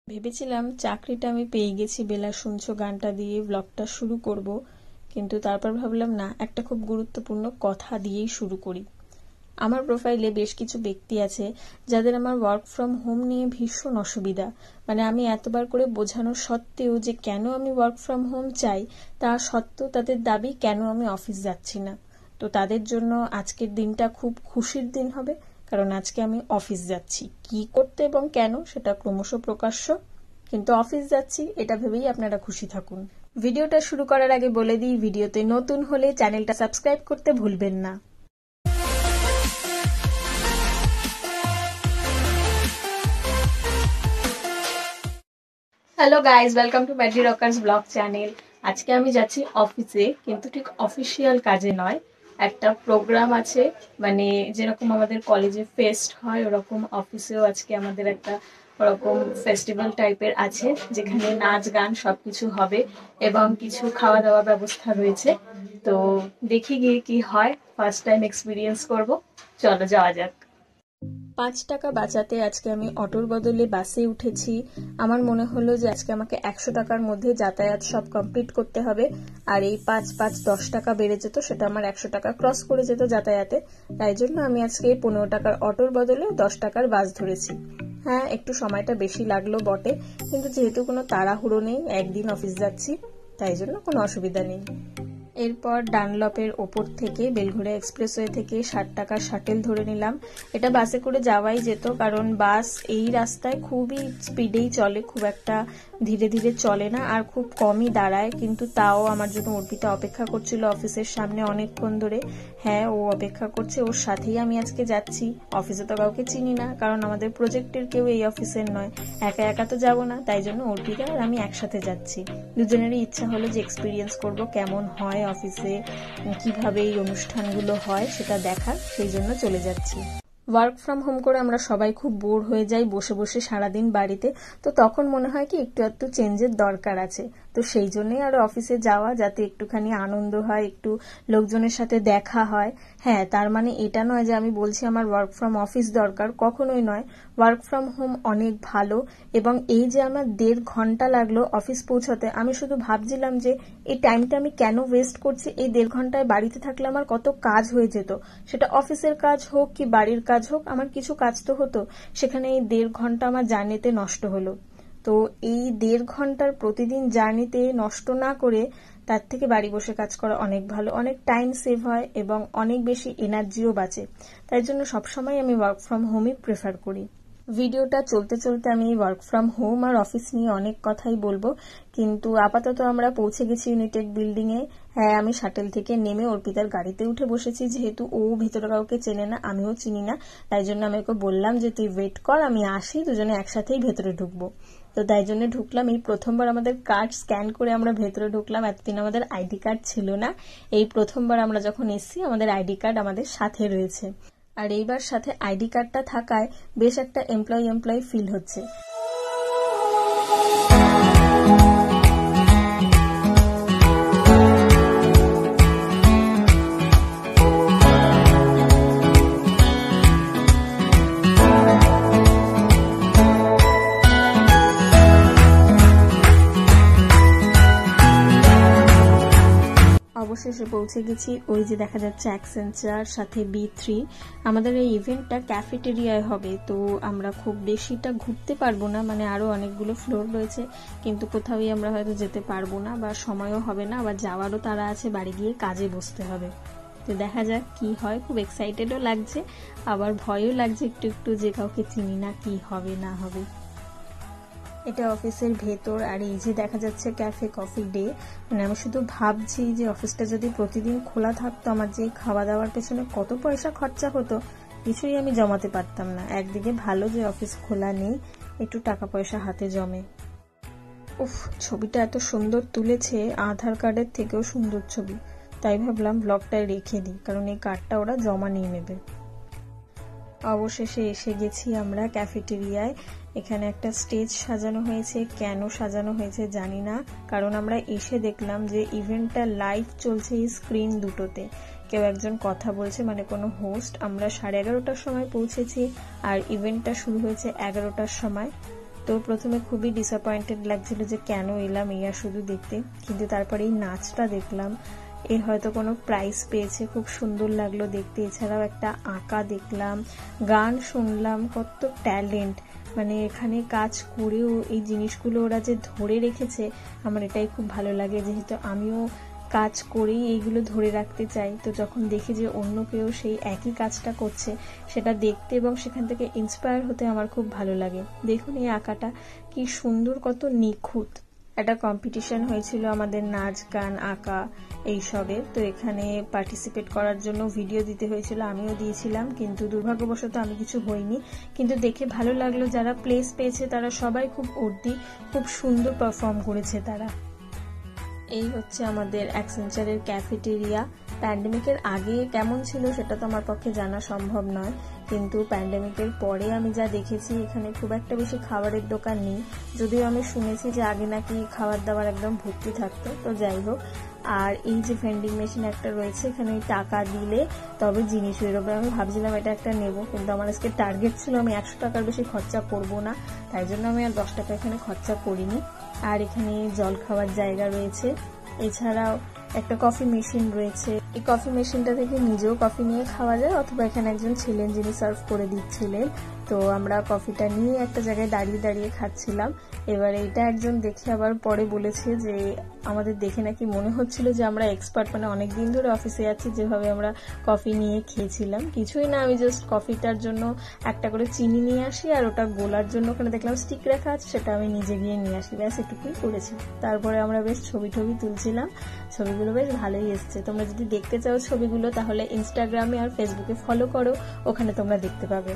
ভেবেছিলাম চাকরিটা আমি পেয়ে গেছি, বেলা শুনছো গানটা দিয়ে ব্লগটা শুরু করব, কিন্তু তারপর ভাবলাম না, একটা খুব গুরুত্বপূর্ণ কথা দিয়েই শুরু করি। আমার প্রোফাইলে বেশ কিছু ব্যক্তি আছে যাদের আমার ওয়ার্ক ফ্রম হোম নিয়ে ভীষণ অসুবিধা। মানে আমি এতবার করে বোঝানো সত্ত্বেও যে কেন আমি ওয়ার্ক ফ্রম হোম চাই, তা সত্ত্বেও তাদের দাবি কেন আমি অফিস যাচ্ছি না। তো তাদের জন্য আজকের দিনটা খুব খুশির দিন হবে, কারণ আজকে আমি অফিস যাচ্ছি। কি করতে এবং কেন সেটা ক্রমশ প্রকাশ্য, কিন্তু অফিস যাচ্ছি এটা ভেবেই আপনারা খুশি থাকুন। ভিডিওটা শুরু করার আগে বলে দিই, ভিডিওতে নতুন হলে চ্যানেলটা সাবস্ক্রাইব করতে ভুলবেন না। Hello guys, welcome to Maddy Rockers vlog channel. আজকে আমি যাচ্ছি অফিসে, কিন্তু ঠিক অফিসিয়াল কাজে নয়। একটা প্রোগ্রাম আছে, মানে যেরকম আমাদের কলেজে ফেস্ট হয় ওরকম অফিসেও আজকে আমাদের একটা ওরকম ফেস্টিভ্যাল টাইপের আছে, যেখানে নাচ গান সবকিছু হবে এবং কিছু খাওয়া দাওয়ার ব্যবস্থা রয়েছে। তো দেখি গিয়ে কি হয়, ফার্স্ট টাইম এক্সপিরিয়েন্স করব। চলো যাওয়া যাক। 5 টাকা বাঁচাতে আজকে আমি অটোর বদলে বাসে উঠেছি। আমার মনে হলো যে আজকে আমাকে 100 টাকার মধ্যে যাতায়াত সব কমপ্লিট করতে হবে, আর এই 5-5-10 টাকা বেড়ে যেত, সেটা আমার 100 টাকা ক্রস করে যেত যাতায়াতে। তাই জন্য আমি আজকে 15 টাকার অটোর বদলে 10 টাকার বাস ধরেছি। হ্যাঁ, একটু সময়টা বেশি লাগলো বটে, কিন্তু যেহেতু কোনো তাড়াহুড়ো নেই, একদিন অফিস যাচ্ছি, তাই জন্য কোনো অসুবিধা নেই। এরপর ডানলপের ওপর থেকে বেলঘড়িয়া এক্সপ্রেসওয়ে থেকে 60 টাকার শাটেল ধরে নিলাম। এটা বাসে করে যাওয়াই যেত, কারণ বাস এই রাস্তায় খুবই স্পিডেই চলে, খুব একটা ধীরে ধীরে চলে না, আর খুব কমই দাঁড়ায়। কিন্তু তাও আমার জন্য অর্পিতা অপেক্ষা করছিল অফিসের সামনে অনেকক্ষণ ধরে। হ্যাঁ, ও অপেক্ষা করছে, ওর সাথেই আমি আজকে যাচ্ছি। অফিসে তো কাউকে চিনি না, কারণ আমাদের প্রজেক্টের কেউ এই অফিসের নয়। একা একা তো যাবো না, তাই জন্য অর্পিতা আর আমি একসাথে যাচ্ছি। দুজনেরই ইচ্ছা হলো যে এক্সপিরিয়েন্স করব কেমন হয় অফিসে, কিভাবে এই অনুষ্ঠানগুলো হয় সেটা দেখার, সেই জন্য চলে যাচ্ছি। ওয়ার্ক ফ্রম হোম করে আমরা সবাই খুব বোর হয়ে যাই বসে বসে সারাদিন বাড়িতে। তো তখন মনে হয় কি একটু চেঞ্জের দরকার আছে। তো সেই জন্যই আরো অফিসে যাওয়া, যাতে একটুখানি আনন্দ হয়, একটু লোকজনের সাথে দেখা হয়। হ্যাঁ, তার মানে এটা নয় যে আমি বলছি আমার ওয়ার্ক ফ্রম অফিস দরকার, কখনোই নয়। ওয়ার্ক ফ্রম হোম অনেক ভালো, এবং এই যে আমার 1.5 ঘন্টা লাগলো অফিস পৌঁছাতে, আমি শুধু ভাবছিলাম যে এই টাইমটা আমি কেন ওয়েস্ট করছি। এই 1.5 ঘন্টায় বাড়িতে থাকলে আমার কত কাজ হয়ে যেত, সেটা অফিসের কাজ হোক কি বাড়ির কাজ হোক, আমার কিছু কাজ তো হতো। সেখানে এই 1.5 ঘন্টা আমার জার্নিতে নষ্ট হলো। তো এই 1.5 ঘন্টার প্রতিদিন জার্নিতে নষ্ট না করে তার থেকে বাড়ি বসে কাজ করা অনেক ভালো, অনেক টাইম সেভ হয় এবং অনেক বেশি এনার্জিও বাঁচে। তাই জন্য সবসময় আমি ওয়ার্ক ফ্রম হোমই প্রেফার করি। ভিডিওটা চলতে চলতে আমি ওয়ার্ক ফ্রম হোম আর অফিস নিয়ে অনেক কথাই বলবো, কিন্তু আপাতত আমরা পৌঁছে গেছি ইউনিটেক বিল্ডিং এ। হ্যাঁ, আমি শাটেল থেকে নেমে অর্পিতার গাড়িতে উঠে বসেছি, যেহেতু ও ভেতরে কাউকে চেনে না, আমিও চিনি না। তাই জন্য আমি ওকে বললাম যে তুই ওয়েট কর, আমি আসি, দুজনে একসাথেই ভেতরে ঢুকবো। তো তাই জন্য ঢুকলাম। এই প্রথমবার আমাদের কার্ড স্ক্যান করে আমরা ভেতরে ঢুকলাম। এতদিন আমাদের আইডি কার্ড ছিল না, এই প্রথমবার আমরা যখন এসছি আমাদের আইডি কার্ড আমাদের সাথে রয়েছে। আর এইবার সাথে আইডি কার্ডটা থাকায় বেশ একটা এমপ্লয় ফিল হচ্ছে। অবশেষে পৌঁছে গেছি। ওই যে দেখা যাচ্ছে অ্যাকসেঞ্চার, সাথে B3। আমাদের এই ইভেন্টটা ক্যাফেটেরিয়ায় হবে, তো আমরা খুব বেশিটা ঘুরতে পারবো না, মানে আরো অনেকগুলো ফ্লোর রয়েছে, কিন্তু কোথাওই আমরা হয়তো যেতে পারবো না, বা সময়ও হবে না, আবার যাওয়ারও তারা আছে, বাড়ি গিয়ে কাজে বসতে হবে। তো দেখা যাক কি হয়। খুব এক্সাইটেডও লাগছে, আবার ভয়ও লাগছে একটু যে কাউকে চিনি না, কি হবে না হবে। এটা অফিসের ভেতর, আর এই যে দেখা যাচ্ছে ক্যাফে কফি ডে। মানে আমি শুধু ভাবছি যে অফিসটা যদি প্রতিদিন খোলা থাকতো, আমার যে খাওয়া দাওয়ার পেছনে কত পয়সা খরচা হতো, কিছুই আমি জমাতে পারতাম না। একদিকে ভালো যে অফিস খোলা নেই, একটু টাকা পয়সা হাতে জমে। উফ, ছবিটা এত সুন্দর তুলেছে, আধার কার্ডের থেকেও সুন্দর ছবি। তাই ভাবলাম ব্লগটায় রেখে দিই, কারণ এই কার্ডটা ওরা জমা নিয়ে নেবে। অবশেষে এসে গেছি আমরা ক্যাফেটেরিয়ায়। এখানে একটা স্টেজ সাজানো হয়েছে, কেন সাজানো হয়েছে জানি না, কারণ আমরা এসে দেখলাম যে ইভেন্টটা লাইভ চলছে এই স্ক্রিন দুটোতে। কেউ একজন কথা বলছে, মানে কোনো হোস্ট। আমরা 11:30টার সময় পৌঁছেছি, আর ইভেন্টটা শুরু হয়েছে 11টার সময়। তো প্রথমে খুবই ডিসঅ্যাপয়েন্টেড লাগছিল যে কেন এলাম এই আর শুধু দেখতে, কিন্তু তারপরে এই নাচটা দেখলাম, এর হয়তো কোনো প্রাইজ পেয়েছে, খুব সুন্দর লাগলো দেখতে। এছাড়াও একটা আঁকা দেখলাম, গান শুনলাম, কত ট্যালেন্ট, মানে এখানে কাজ করেও এই জিনিসগুলো ওরা যে ধরে রেখেছে, আমার এটাই খুব ভালো লাগে, যেহেতু আমিও কাজ করেই এইগুলো ধরে রাখতে চাই। তো যখন দেখি যে অন্য কেউ সেই একই কাজটা করছে, সেটা দেখতে এবং সেখান থেকে ইন্সপায়ার হতে আমার খুব ভালো লাগে। দেখুন এই আঁকাটা কি সুন্দর, কত নিখুঁত। একটা কম্পিটিশন হয়েছিল আমাদের নাচ গান আঁকা এইসবের, তো এখানে পার্টিসিপেট করার জন্য ভিডিও দিতে হয়েছিল, আমিও দিয়েছিলাম, কিন্তু দুর্ভাগ্যবশত আমি কিছু হইনি। কিন্তু দেখে ভালো লাগলো, যারা প্লেস পেয়েছে তারা সবাই খুব উর্দি, খুব সুন্দর পারফর্ম করেছে তারা। এই হচ্ছে আমাদের অ্যাকসেঞ্চারের ক্যাফেটেরিয়া। প্যান্ডেমিকের আগে কেমন ছিল সেটা তো আমার পক্ষে জানা সম্ভব নয়, কিন্তু প্যান্ডেমিকের পরে আমি যা দেখেছি এখানে খুব একটা বেশি খাবারের দোকান নেই, যদিও আমি শুনেছি যে আগে নাকি খাবার দাবার একদম ভর্তি থাকতো। তো যাই হোক, আর এই যে ভেন্ডিং মেশিন একটা রয়েছে, এখানে টাকা দিলে তবে জিনিস বেরোবে। আমি ভাবছিলাম এটা একটা নেব, কিন্তু আমার আজকে টার্গেট ছিল আমি 100 টাকার বেশি খরচা করব না, তাই জন্য আমি আর 10 টাকা এখানে খরচা করিনি। আর এখানে জল খাওয়ার জায়গা রয়েছে, এছাড়াও একটা কফি মেশিন রয়েছে। এই কফি মেশিনটা থেকে নিজেও কফি নিয়ে খাওয়া যায়, অথবা এখানে একজন ছিলেন যিনি সার্ভ করে দিচ্ছিলেন। তো আমরা কফিটা নিয়ে একটা জায়গায় দাঁড়িয়ে দাঁড়িয়ে খাচ্ছিলাম। এবার এটা একজন দেখে আবার পরে বলেছে যে আমাদের দেখে নাকি মনে হচ্ছিল যে আমরা এক্সপার্ট, মানে অনেকদিন ধরে অফিসে যাচ্ছি, যেভাবে আমরা কফি নিয়ে খেয়েছিলাম। কিছুই না, আমি জাস্ট কফিটার জন্য একটা করে চিনি নিয়ে আসি, আর ওটা গোলার জন্য ওখানে দেখলাম স্টিক রাখা আছে, সেটা আমি নিজে গিয়ে নিয়ে আসি, ব্যাস এটুকুই করেছি। তারপরে আমরা বেশ ছবি তুলছিলাম, ছবিগুলো বেশ ভালোই এসছে। তোমরা যদি দেখতে চাও ছবিগুলো, তাহলে ইনস্টাগ্রামে আর ফেসবুকে ফলো করো, ওখানে তোমরা দেখতে পাবে।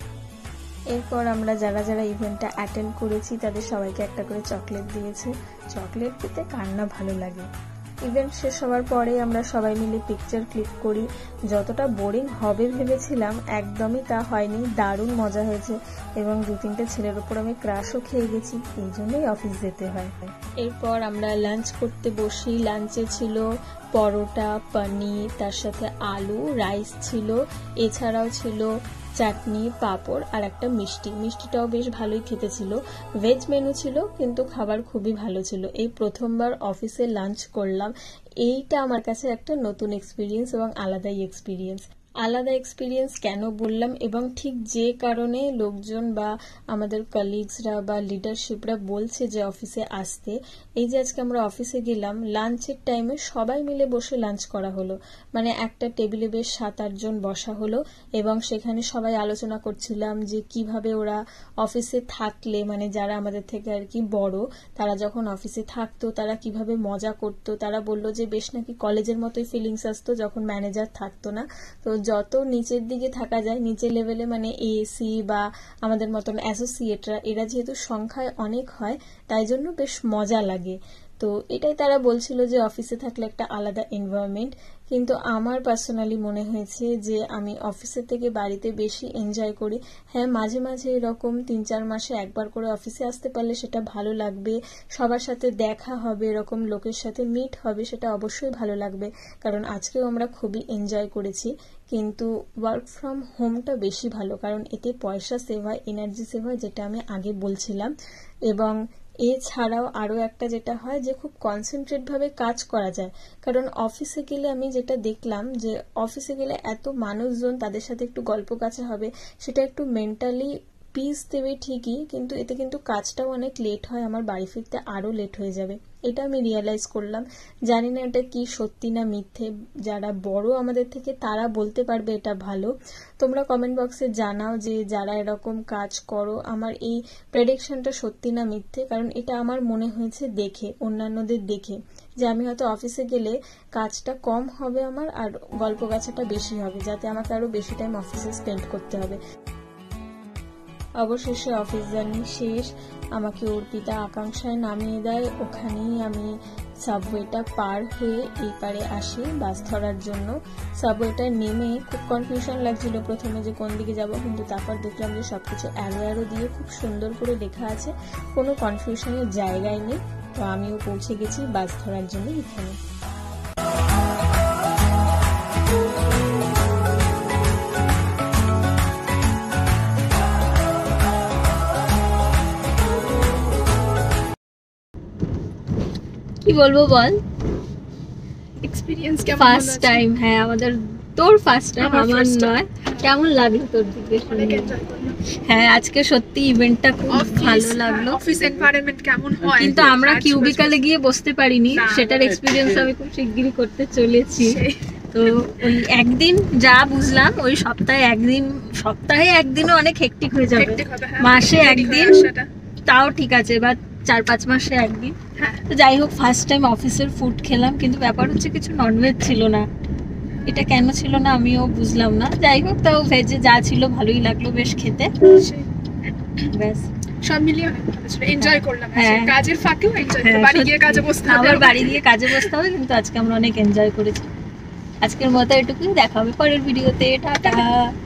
এরপর আমরা যারা যারা ইভেন্টটা অ্যাটেন্ড করেছি তাদের সবাইকে একটা করে চকলেট দিয়েছে। চকলেট পেতে কার না ভালো লাগে। ইভেন্ট শেষ হওয়ার পরে আমরা সবাই মিলে পিকচার ক্লিক করি। যতটা বোরিং হবে ভেবেছিলাম একদমই তা হয়নি, দারুণ মজা হয়েছে, এবং 2-3টে ছেলের উপর আমি ক্রাশও খেয়ে গেছি, এই জন্যই অফিস যেতে হয়। এরপর আমরা লাঞ্চ করতে বসি। লাঞ্চে ছিল পরোটা, পনির, তার সাথে আলু, রাইস ছিল, এছাড়াও ছিল চাটনি, পাঁপড় আর একটা মিষ্টিটাও বেশ ভালোই খেতে ছিল। ভেজ মেনু ছিল, কিন্তু খাবার খুবই ভালো ছিল। এই প্রথমবার অফিসে লাঞ্চ করলাম, এইটা আমার কাছে একটা নতুন এক্সপিরিয়েন্স এবং আলাদাই এক্সপিরিয়েন্স। আলাদা এক্সপিরিয়েন্স কেন বললাম, এবং ঠিক যে কারণে লোকজন বা আমাদের কলিগসরা বা লিডারশিপরা বলছে যে অফিসে আসতে, এই যে আজকে আমরা অফিসে গেলাম, লাঞ্চের টাইমে সবাই মিলে বসে লাঞ্চ করা হলো, মানে একটা টেবিলে বেশ 7-8 জন বসা হলো, এবং সেখানে সবাই আলোচনা করছিলাম যে কিভাবে ওরা অফিসে থাকলে, মানে যারা আমাদের থেকে আর কি বড়, তারা যখন অফিসে থাকতো তারা কিভাবে মজা করতো। তারা বললো যে বেশ নাকি কলেজের মতোই ফিলিংস আসতো যখন ম্যানেজার থাকতো না। তো যত নিচের দিকে থাকা যায়, নিচের লেভেলে, মানে এসি বা আমাদের মতন অ্যাসোসিয়েটরা, এরা যেহেতু সংখ্যায় অনেক হয়, তাই জন্য বেশ মজা লাগে। তো এটাই তারা বলছিল যে অফিসে থাকলে একটা আলাদা এনভায়রনমেন্ট। কিন্তু আমার পার্সোনালি মনে হয়েছে যে আমি অফিসের থেকে বাড়িতে বেশি এনজয় করি। হ্যাঁ, মাঝে মাঝে এরকম 3-4 মাসে একবার করে অফিসে আসতে পারলে সেটা ভালো লাগবে, সবার সাথে দেখা হবে, এরকম লোকের সাথে মিট হবে, সেটা অবশ্যই ভালো লাগবে, কারণ আজকেও আমরা খুবই এনজয় করেছি। কিন্তু ওয়ার্ক ফ্রম হোমটা বেশি ভালো, কারণ এতে পয়সা সেভ হয়, এনার্জি সেভ হয়, যেটা আমি আগে বলছিলাম। এবং এছাড়াও আরো একটা যেটা হয় যে খুব কনসেন্ট্রেট ভাবে কাজ করা যায়, কারণ অফিসে গেলে আমি যেটা দেখলাম যে অফিসে গেলে এত মানুষজন, তাদের সাথে একটু গল্প কাছে হবে, সেটা একটু মেন্টালি পিস দেবে ঠিকই, কিন্তু এতে কিন্তু কাজটাও অনেক লেট হয়, আমার বাড়ি ফিরতে আরো লেট হয়ে যাবে, এটা আমি রিয়েলাইজ করলাম। জানি না এটা কি সত্যি না মিথ্যে, যারা বড় আমাদের থেকে তারা বলতে পারবে এটা ভালো। তোমরা কমেন্ট বক্সে জানাও যে যারা এরকম কাজ করো, আমার এই প্রেডিকশনটা সত্যি না মিথ্যে, কারণ এটা আমার মনে হয়েছে দেখে, অন্যান্যদের দেখে, যে আমি হয়তো অফিসে গেলে কাজটা কম হবে আমার, আর গল্প গাছাটা বেশি হবে, যাতে আমাকে আরো বেশি টাইম অফিসে স্পেন্ড করতে হবে। অবশেষে অফিস জার্নি শেষ, আমাকে অর্পিতা আকাঙ্ক্ষায় নামিয়ে দেয়, ওখানেই আমি সাবওয়েটা পার হয়ে এই পারে আসি বাস ধরার জন্য। সাবওয়েটা নেমে খুব কনফিউশন লাগছিল প্রথমে যে কোন দিকে যাব, কিন্তু তারপর দেখলাম যে সবকিছু অ্যারো দিয়ে খুব সুন্দর করে লেখা আছে, কোনো কনফিউশনের জায়গায় নেই। তো আমিও পৌঁছে গেছি বাস ধরার জন্য এখানে। কি বলবো বল, এক্সপেরিয়েন্স কেমন? First time. হ্যাঁ আমাদের, তোর ফার্স্ট টাইম, আমার নয়। কেমন লাগলো তোর দিকে? অনেক এনজয় করলাম। হ্যাঁ আজকে সত্যি ইভেন্টটা খুব ভালো লাগলো। অফিস এনভায়রনমেন্ট কেমন হয়, কিন্তু আমরা কিউবিকালে গিয়ে বসতে পারিনি, সেটার এক্সপিরিয়েন্স আমি খুব শিগগিরই করতে চলেছি। তো ওই একদিন যা বুঝলাম, ওই সপ্তাহে একদিনও অনেক হেক্টিক হয়ে যাবে, মাসে একদিন তাও ঠিক আছে, বা 4-5 মাসে একদিন। তো যাই হোক, ফার্স্ট টাইম অফিসের ফুড খেলাম, কিন্তু ব্যাপার হচ্ছে কিছু ননভেজ ছিল না। এটা কেন ছিল না আমিও বুঝলাম না। যাই হোক, তাও ভেজে যা ছিল ভালোই লাগলো বেশ খেতে। ব্যাস, সব মিলিয়ে অনেক ভালো ছিল, এনজয় করলাম। কাজের ফাঁকেও এনজয় করলাম, বাড়ি গিয়ে কাজে বসতে হবে, আবার বাড়ি গিয়ে কাজে বসতে হবে, কিন্তু আজকে আমরা অনেক এনজয় করেছি। আজকের মতো এটুকুই, দেখা হবে পরের ভিডিওতে, টাটা।